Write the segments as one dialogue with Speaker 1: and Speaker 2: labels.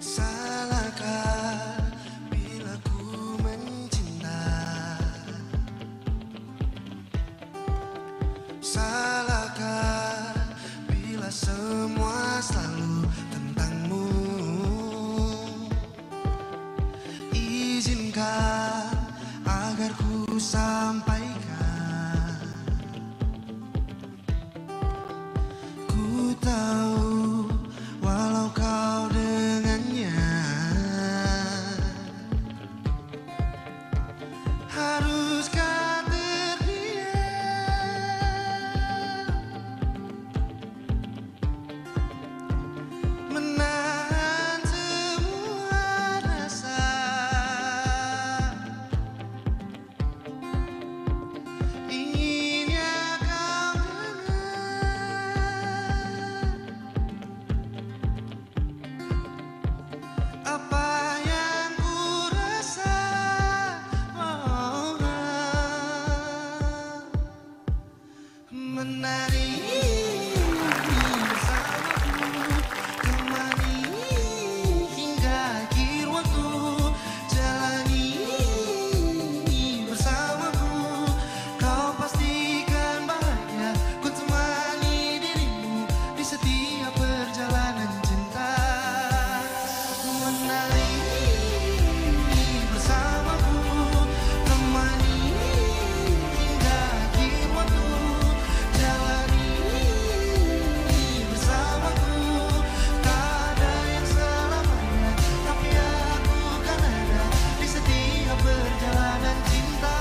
Speaker 1: Salahkah bila ku mencinta? Salahkah bila semua selalu tentangmu? Izinkan agar ku sampaikan. Ku tahu walau kau dengannya haruskah terdiam, menahan semua rasa. Inginnya kau dengar apa yang ku rasa. Menari bersamaku, temani hingga akhir waktu. Jalani bersamaku, kau pastikan bahagia. Ku temani dirimu di setiap perjalanan cinta. Menari bersamaku, temani hingga akhir waktu. Jalani bersamaku, tak ada yang selamanya, tapi aku kan ada di setiap perjalanan cinta.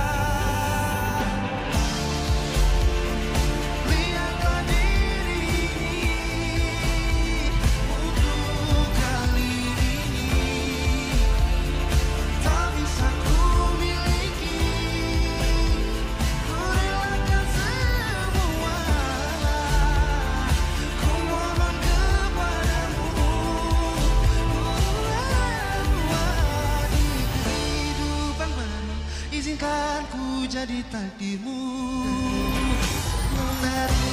Speaker 1: Lihatlah diri untuk kali ini tak bisa ku miliki. Ku relakan semua, ku mohon kepadamu. Di kehidupan baru, izinkan ku jadi takdirmu. Menari